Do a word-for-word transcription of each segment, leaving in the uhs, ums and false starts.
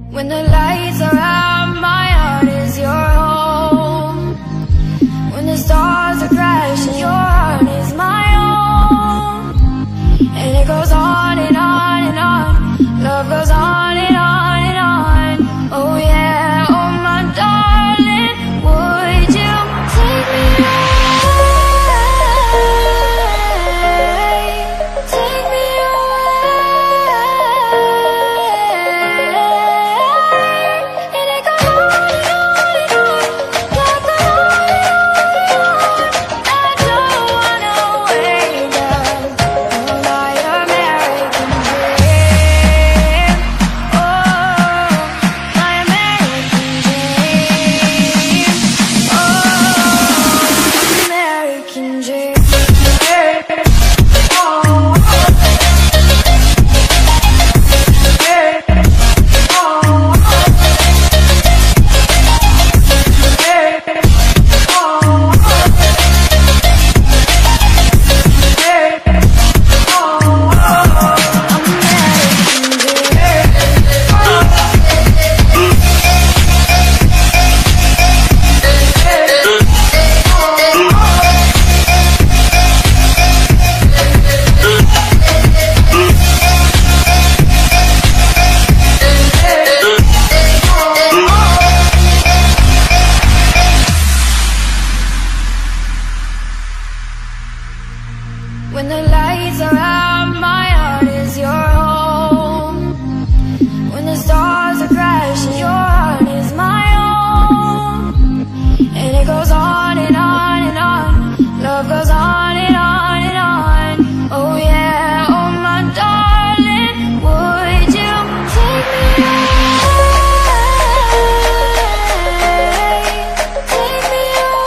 When the lights are out, my heart is your home. When the stars are crashing, your heart is my own. And it goes on and on and on. Love goes on and on and on. Oh yeah, oh my darling, would you take me away? Take me When the lights are out, my heart is your home. When the stars are crashing, your heart is my own. And it goes on and on and on. Love goes on and on and on. Oh yeah, oh my darling, would you take me away? Take me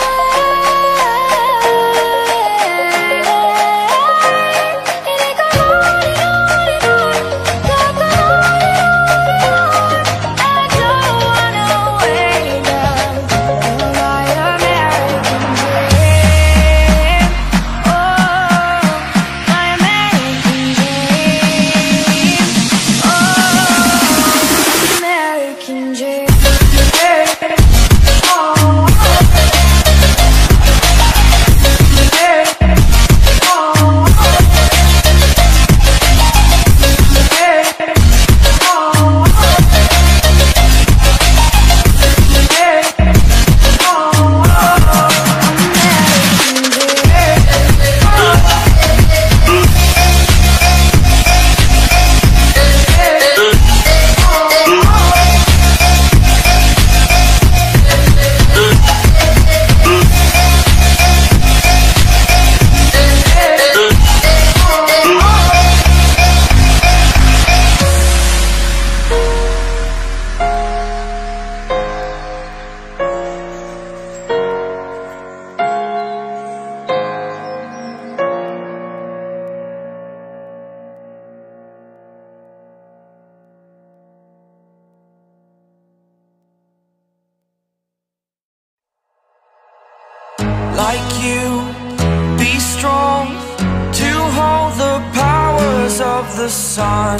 like you, be strong to hold the powers of the sun.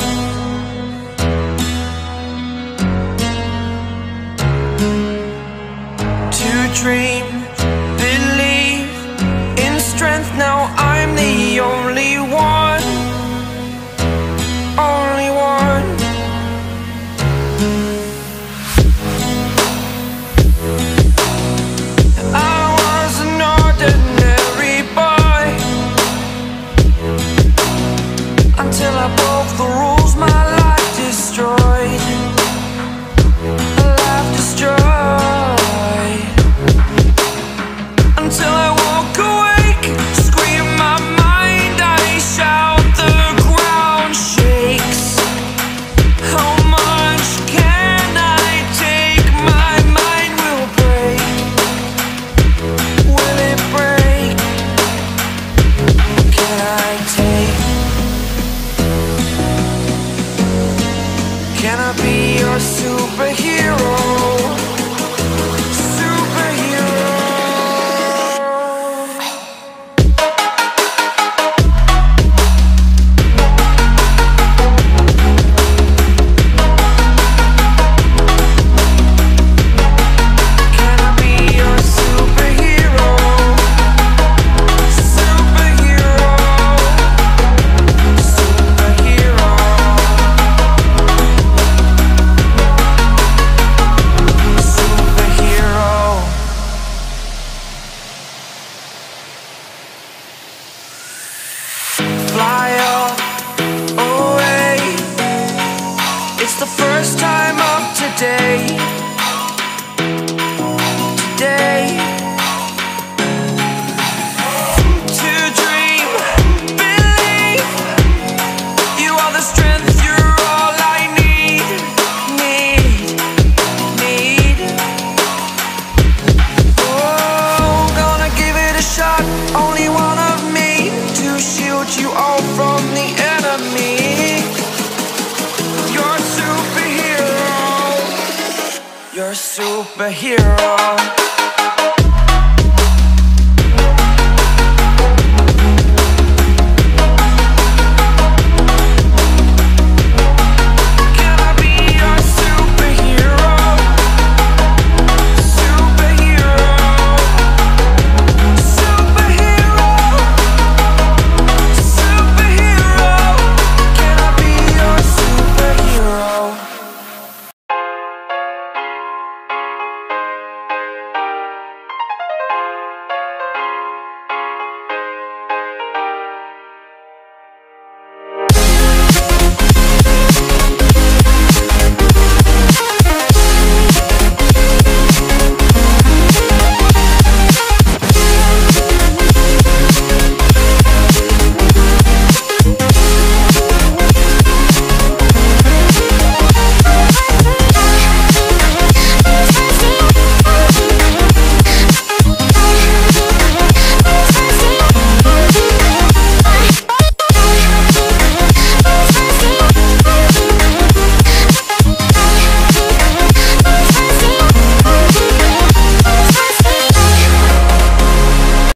To dream, believe in strength, now I'm the only one, only one. Until I broke the rules, my life destroyed, life destroyed. Until I walk awake, scream my mind, I shout, the ground shakes. How much can I take? My mind will break. Will it break? Can I take? Can I be your superhero? Superhero. It's the first time of today. Today. To dream, believe. You are the strength, you're all I need. Need, need. Oh, gonna give it a shot. Only one of me to shield you all from the enemy. You're a superhero. You're a superhero.